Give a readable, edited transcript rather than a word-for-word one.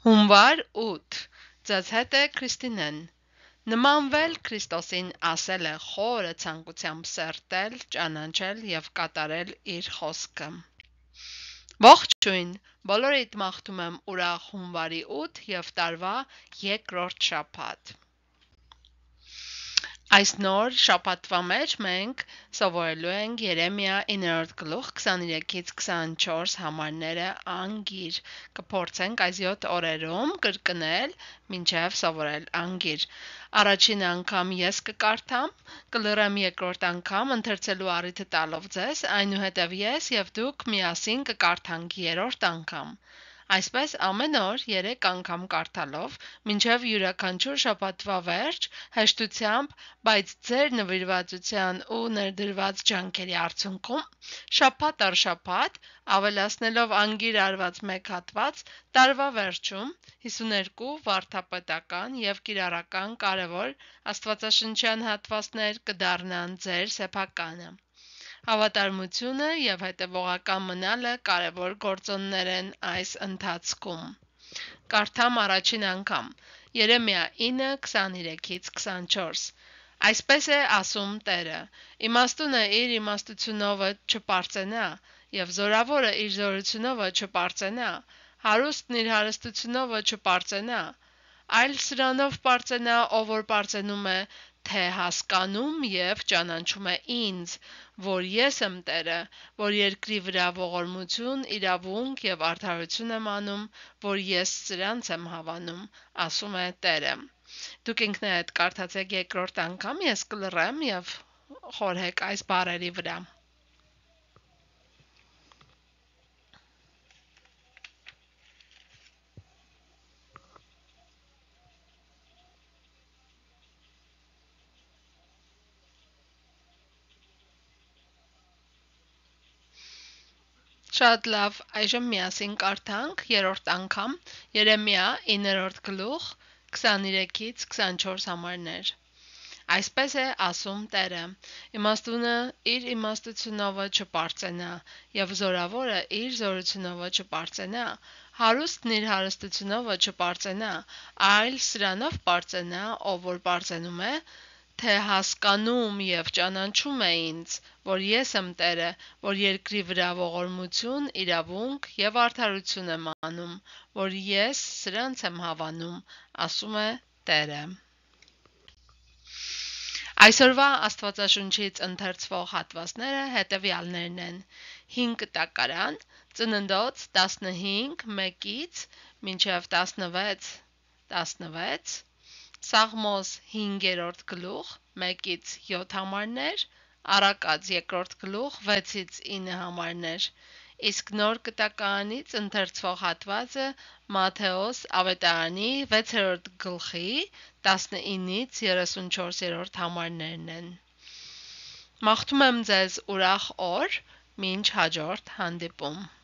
Հունվար 8 Ձեզ հետ է Քրիստինեն։ Նմանվել Քրիստոսին ասել է խորը ցանկությամբ սերտել, ճանաչել և կատարել իր խոսքը։ Ողջույն, բոլորիդ մաղթում եմ ուրախ հունվարի 8 և տարվա երկրորդ շաբաթ։ Այս նոր շաբաթվա մեջ մենք սովորելու ենք Երեմիա 9-րդ գլուխ 23-24 համարները անգիր։ Կփորձենք այս 7 օրերում կրկնել մինչև սովորել անգիր։ Առաջին անգամ ես կկարդամ, կլռեմ երկրորդ անգամ ընթերցելու առիթը տալով ձեզ, այնուհետև ես և դուք միասին կկարդանք երրորդ անգամ։ Այսպես ամեն օր 3 անգամ կարդալով, մինչև յուրաքանչյուր շաբաթվա վերջ, հեշտությամբ, բայց ձեր նվիրվածության ու ներդրված ջանքերի արդյունքում, շաբաթ առ շաբաթ, ավելացնելով անգիր արված մեկ հատված, տարվա վերջում 52 վարդապետական և կիրառական կարևոր աստվածաշնչյան հատվածներ կդառնան ձեր սեփականը։ Հավատարմությունը և հետևողական մնալը կարևոր գործոններ են այս ընթացքում։ Կարդամ առաջին անգամ Երեմիա 9:23-24 Այսպես է ասում Տերը. իմաստունը իր իմաստությունովը չպարծենա, և զորավորը իր զորությունովը չպարծենա, հարուստն իր հարստությունովը չպարծենա, այլ սրանով պարծենա, ով որ պարծենում է, թե հասկանում և ճանաչում է ինձ, որ ես եմ Տերը, որ երկրի վրա ողորմություն, իրավունք և արդարություն եմ անում, որ ես սրանց եմ հավանում, ասում է Տերը։ Դուք ինքներդ կարդացեք երկրորդ անգամ, ես կլռեմ և խորհեք այս բառերի վրա։ Շատ լավ, այժմ միասին կարդանք երրորդ անգամ Երեմիա 9-րդ գլուխ 23-24 համարներ։ Այսպես է ասում Տերը. իմաստունը իր իմաստությունովը չպարծենա, և զորավորը իր զորությունովը չպարծենա, հարուստն իր հարստությունովը չպարծենա, այլ սրանով պարծենա, ով որ պարծենում է, թե հասկանում և ճանաչում է ինձ, որ ես եմ Տերը, որ երկրի վրա ողորմություն, իրավունք և արդարություն եմ անում, որ ես սրանց եմ հավանում, ասում է Տերը։ Այսօրվա Աստվածաշունչից ընթերցվող հատվածները հետևյալներն են. ՀԻՆ ԿՏԱԿԱՐԱՆ, Ծննդոց 15:1-ից մինչև 16:16, Սաղմոս 5-րդ գլուխ 1-7 համարներ, Առակաց 2-րդ գլուխ 6-9 համարներ, իսկ նոր կտակարանից ընթերցվող հատվածը Մատթեոս ավետարանի 6-րդ գլխի 19-34 համարներն են։ Մաղթում եմ ձեզ ուրախ օր, մինչ հաջորդ հանդիպում։